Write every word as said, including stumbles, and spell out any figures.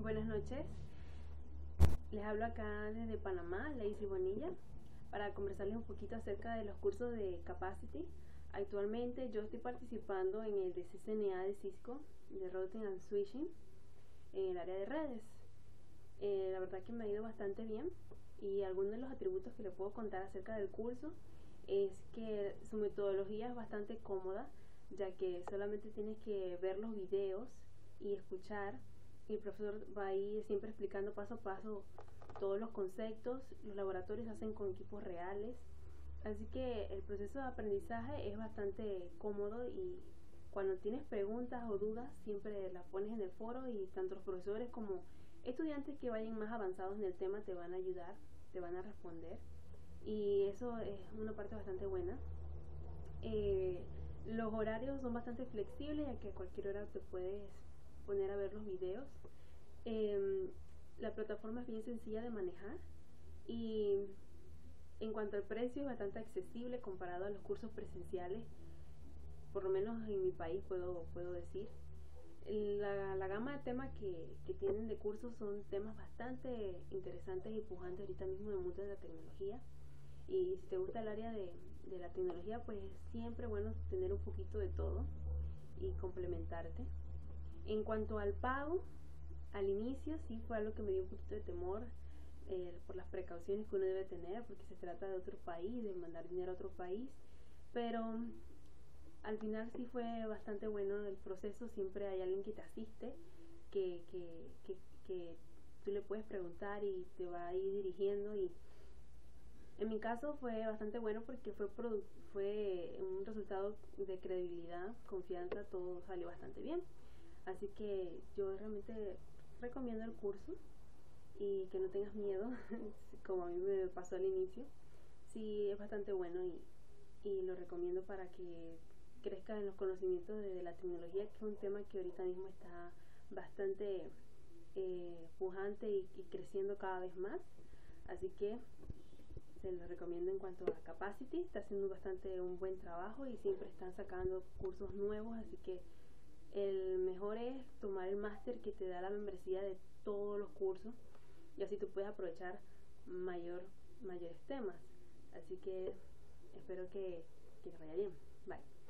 Buenas noches, les hablo acá desde Panamá, Lazy Bonilla, para conversarles un poquito acerca de los cursos de Capacity. Actualmente yo estoy participando en el de C C N A de Cisco, de Routing and Switching, en el área de redes. Eh, la verdad que me ha ido bastante bien, y algunos de los atributos que le puedo contar acerca del curso es que su metodología es bastante cómoda, ya que solamente tienes que ver los videos y escuchar, y el profesor va a ir siempre explicando paso a paso todos los conceptos. Los laboratorios se hacen con equipos reales, así que el proceso de aprendizaje es bastante cómodo, y cuando tienes preguntas o dudas siempre las pones en el foro, y tanto los profesores como estudiantes que vayan más avanzados en el tema te van a ayudar, te van a responder, y eso es una parte bastante buena. Eh, los horarios son bastante flexibles, ya que a cualquier hora te puedes poner a ver los videos. Eh, la plataforma es bien sencilla de manejar, y en cuanto al precio es bastante accesible comparado a los cursos presenciales, por lo menos en mi país puedo, puedo decir. La, la gama de temas que, que tienen de cursos son temas bastante interesantes y pujantes ahorita mismo en el mundo de la tecnología, y si te gusta el área de, de la tecnología, pues siempre es bueno tener un poquito de todo y complementarte. En cuanto al pago, al inicio sí fue algo que me dio un poquito de temor, eh, por las precauciones que uno debe tener, porque se trata de otro país, de mandar dinero a otro país, pero al final sí fue bastante bueno el proceso. Siempre hay alguien que te asiste, que, que, que, que tú le puedes preguntar y te va a ir dirigiendo, y en mi caso fue bastante bueno porque fue, fue un resultado de credibilidad, confianza, todo salió bastante bien. Así que yo realmente recomiendo el curso, y que no tengas miedo como a mí me pasó al inicio. Sí, es bastante bueno, y, y lo recomiendo para que crezcas en los conocimientos de, de la tecnología, que es un tema que ahorita mismo está bastante eh, pujante y, y creciendo cada vez más. Así que se lo recomiendo. En cuanto a Capacity, está haciendo bastante un buen trabajo y siempre están sacando cursos nuevos, así que el mejor es tomar el máster, que te da la membresía de todos los cursos, y así tú puedes aprovechar mayor, mayores temas. Así que espero que, que te vaya bien. Bye.